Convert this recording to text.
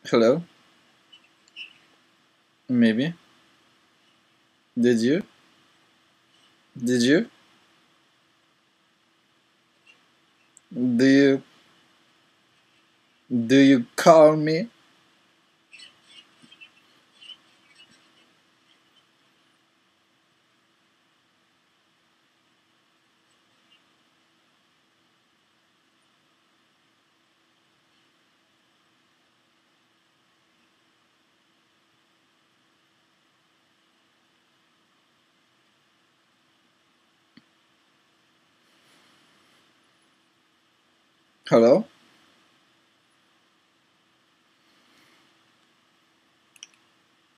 Hello? Maybe. Did you? Did you? Do you do you call me? Hello?